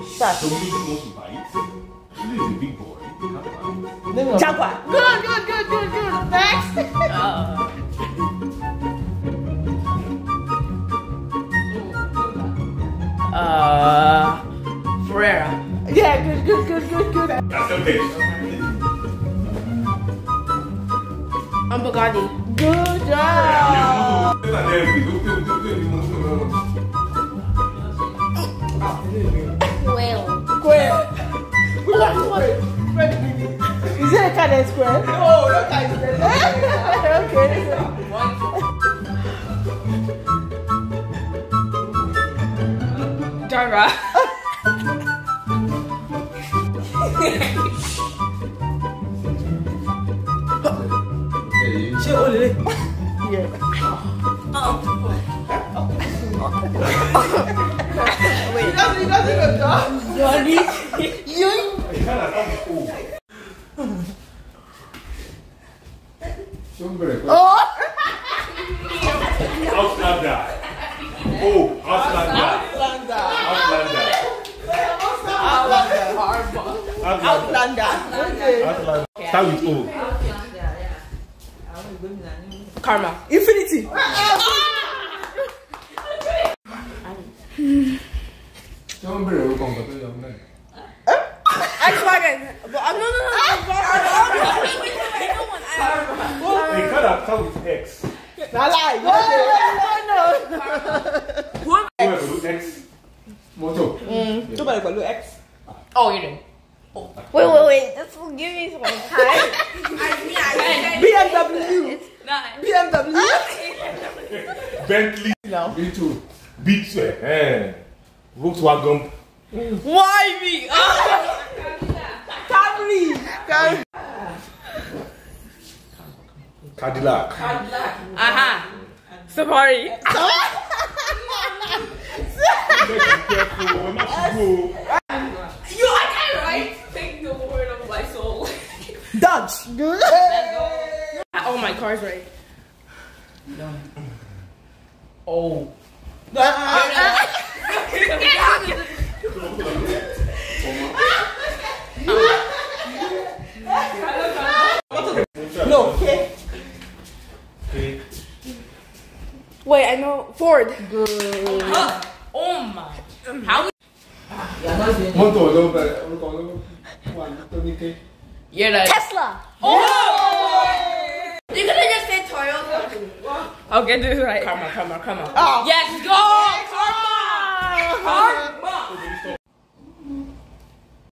Start. The one who wants to bite. This is a big boy. Jaguar. Good. Next. Ferreira. Yeah, good. That's okay. Bugatti. Good job. Quail. Is it a cat and square? No, not that. Okay. Dara. Yeah. Wait. He doesn't even talk. Johnny. Oh! Outlander. Outlander. Start with O. Karma. Infinity. X-Wagon. No. They can't have start with X. No lie. No. Who am I? X. Moto. Somebody call you X. Oh, you did. Wait. This will give me some time. BMW. BMW. Bentley. No. B2. Volkswagen. Why me? Camry. Cadillac. Aha. Safari. Be careful. We're not to go. You, I got it right. Take the word of my soul. Dodge. Oh, my car's right. Oh. No. Okay. Wait, I know. Ford. Good. Oh my. How? Moto. You're like Tesla. Oh! You could have just said Toyota. Okay, do it right. Come on. Oh. Yes, go!